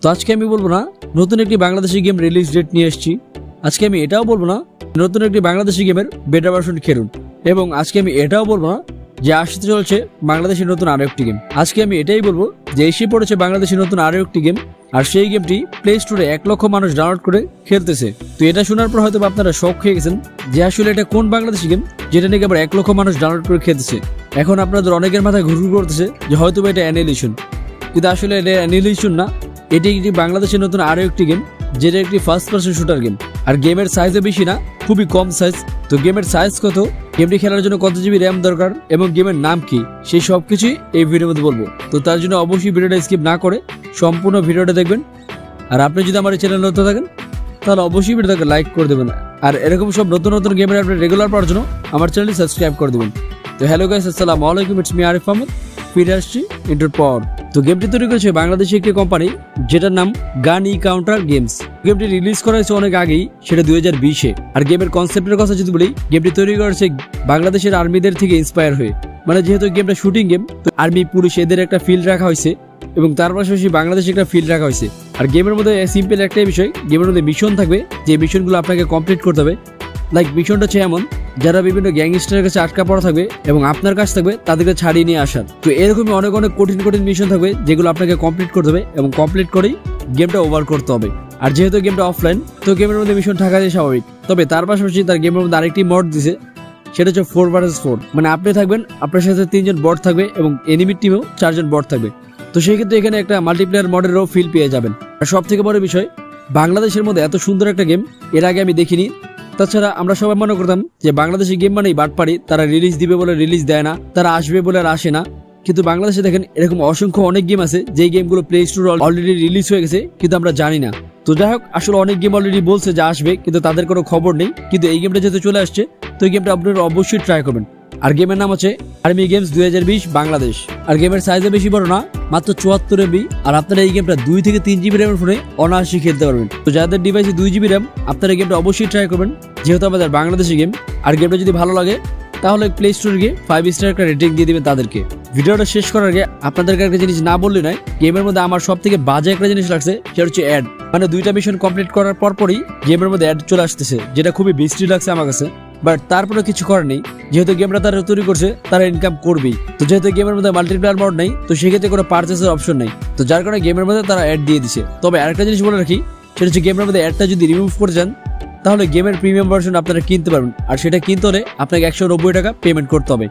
তো আজকে আমি বলবো না নতুন একটি বাংলাদেশি গেম রিলিজ ডেট নিয়ে এসেছি। আজকে আমি এটাও বলবো না নতুন একটি বাংলাদেশি গেমের বেটা ভার্সন খেলুন, এবং আজকে আমি এটাও বলবো না যে আসতে চলছে বাংলাদেশের নতুন আরো একটি গেম। আজকে আমি এটাই বলবো যে এসে পড়েছে বাংলাদেশের নতুন আরো একটি গেম, আর সেই গেমটি প্লে স্টোরে 1 লক্ষ মানুষ ডাউনলোড করে খেলতেছে। তো এটা শোনার পর হয়তো আপনারা শক হয়ে গেছেন যে আসলে এটা কোন বাংলাদেশি গেম যেটা নাকি আবার 1 লক্ষ মানুষ ডাউনলোড করে খেলতেছে। এখন আপনাদের অনেকের মাথায় ঘুরঘুর করতেছে যে হয়তো এটা অ্যানিমেশন, কিন্তু আসলে এটা অ্যানিমেশন না, এটি একটি বাংলাদেশের নতুন আরো একটি গেম যেটা একটি ফার্স্ট পারসন শুটার গেম। আর গেমের সাইজও বেশি না, খুবই কম সাইজ। তো গেমের সাইজ কত, গেমটি খেলার জন্য কত জিবি র্যাম দরকার এবং গেমের নাম কি, সেই সবকিছুই এই ভিডিওর মধ্যে বলবো। তো তার জন্য অবশ্যই ভিডিওটা স্কিপ না করে সম্পূর্ণ ভিডিওটা দেখবেন। আর আপনি যদি আমার এই চ্যানেল নতুন থাকেন তাহলে অবশ্যই ভিডিওটাকে লাইক করে দেবেন, আর এরকম সব নতুন নতুন গেমের আপডেট রেগুলার পাওয়ার জন্য আমার চ্যানেলটি সাবস্ক্রাইব করে দেবেন। তো হ্যালো গাইস, আসসালামু আলাইকুম, ইটস মি আরিফ আহমেদ, ফিরে আসছি ইন্টার পর। তো গেমটি তৈরি করেছে বাংলাদেশি একটি কোম্পানি যেটার নাম গান কাউন্টার গেমস। গেমটি রিলিজ করা হয়েছে অনেক আগেই, সেটা 2020-এ। আর গেমের কনসেপ্টের কথা যদি বলি, গেমটি তৈরি করেছে বাংলাদেশের আর্মিদের থেকে ইন্সপায়ার হয়ে। মানে যেহেতু গেমটা শুটিং গেম, তো আর্মি পুলিশ এদের একটা ফিল্ড রাখা হয়েছে এবং তার পাশাপাশি বাংলাদেশে একটা ফিল্ড রাখা হয়েছে। আর গেমের মধ্যে সিম্পল একটাই বিষয়, গেমের মধ্যে মিশন থাকবে, যে মিশনগুলো আপনাকে কমপ্লিট করতে হবে। লাইক মিশনটা হচ্ছে এমন, যারা বিভিন্ন গ্যাংস্টারের কাছে আটকা পড়া থাকবে এবং আপনার কাছ থাকবে তাদেরকে ছাড়িয়ে নিয়ে আসার। তো এরকমই অনেক অনেক কঠিন কঠিন মিশন থাকবে যেগুলো আপনাকে কমপ্লিট করতে হবে এবং কমপ্লিট করেই গেমটা ওভার করতে হবে। আর যেহেতু গেমটা অফলাইন, তো গেমের মধ্যে মিশন থাকাই স্বাভাবিক। তবে তার পাশাপাশি তার গেমের মধ্যে আরেকটি মড দিছে, সেটা হচ্ছে 4 vs 4। মানে আপনি থাকবেন, আপনার সাথে 3 জন বট থাকবে এবং এনিমি টিমেও 4 জন বট থাকবে। তো সেই ক্ষেত্রে এখানে একটা মাল্টিপ্লেয়ার মডেরও ফিল পেয়ে যাবেন। আর সব থেকে বড় বিষয়, বাংলাদেশের মধ্যে এত সুন্দর একটা গেম এর আগে আমি দেখিনি। তাছাড়া আমরা সবাই মনে করতাম যে বাংলাদেশি গেম মানেই বাটপাড়ি, তারা রিলিজ দিবে বলে রিলিজ দেয় না, তারা আসবে বলে আর আসে না। কিন্তু বাংলাদেশে দেখেন এরকম অসংখ্য অনেক গেম আছে যেই গেমগুলো প্লে স্টোরে অলরেডি রিলিজ হয়ে গেছে, কিন্তু আমরা জানি না। তো যাই হোক, আসলে অনেক গেম অলরেডি বলছে যে আসবে, কিন্তু তাদের কোনো খবর নেই। কিন্তু এই গেমটা যেহেতু চলে আসছে, তো এই গেমটা আপনারা অবশ্যই ট্রাই করবেন। আর গেমের নাম হচ্ছে আর্মি গেমস 2020 বাংলাদেশ। আর গেমের সাইজে বেশি বড় না, মাত্র 74 MB। আর আপনারা এই গেমটা 2 থেকে 3 জিবি র্যামের ফোনে অনায়াসে খেলতে পারবেন। তো যাদের ডিভাইসে 2 জিবি র্যাম, আপনারা এই গেমটা অবশ্যই ট্রাই করবেন, যেহেতু আমাদের বাংলাদেশি গেম। আর গেমটা যদি ভালো লাগে তাহলে প্লে স্টোরে গিয়ে 5 স্টার একটা রেটিং দিয়ে দিবেন তাদেরকে। ভিডিওটা শেষ করার আগে আপনাদেরকে একটা জিনিস না বললে নয়, গেমের মধ্যে আমার সব থেকে বাজে একটা জিনিস লাগছে, সেটা হচ্ছে অ্যাড। মানে 2টা মিশন কমপ্লিট করার পরই গেমের মধ্যে অ্যাড চলে আসতেছে, যেটা খুবই বিশ্রী লাগছে আমার কাছে। বাট তারপরে কিছু করার নেই, যেহেতু গেমটা তারা তৈরি করছে, তারা ইনকাম করবেই। তো যেহেতু গেমের মধ্যে মাল্টিপ্লেয়ার মোড নেই, তো সেক্ষেত্রে কোনো পারচেসের অপশন নেই, তো যার কারণে গেমের মধ্যে তারা অ্যাড দিয়ে দিচ্ছে। তবে আরেকটা জিনিস বলে রাখি, সেটা হচ্ছে গেমের মধ্যে অ্যাডটা যদি রিমুভ করে যান তাহলে গেমের প্রিমিয়াম ভার্সন আপনারা কিনতে পারবেন। আর সেটা কিনতে হলে আপনাকে 190 টাকা পেমেন্ট করতে হবে।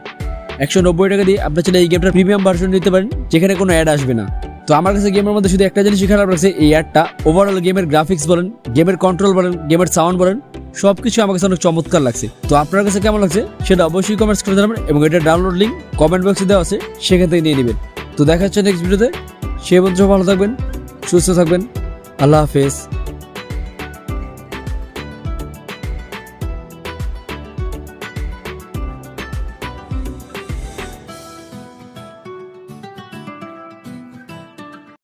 190 টাকা দিয়ে আপনার চলে এই গেমটার প্রিমিয়াম ভার্সন নিতে পারেন, যেখানে কোনো অ্যাড আসবে না। তো আমার কাছে গেমের মধ্যে শুধু একটা জিনিসই খারাপ লাগছে, এই অ্যাডটা। ওভারঅল গেমের গ্রাফিক্স বলেন, গেমের কন্ট্রোল বলেন, গেমের সাউন্ড বলেন, সবকিছু আমার কাছে অনেক চমৎকার লাগছে। তো আপনার কাছে কেমন লাগছে সেটা অবশ্যই কমেন্টস করে জানাবেন, এবং এটার ডাউনলোড লিঙ্ক কমেন্ট বক্সে দেওয়া আছে, সেখান থেকে নিয়ে নেবেন। তো দেখা হচ্ছে নেক্সট ভিডিওতে। সে পর্যন্ত ভালো থাকবেন, সুস্থ থাকবেন, আল্লাহ হাফেজ।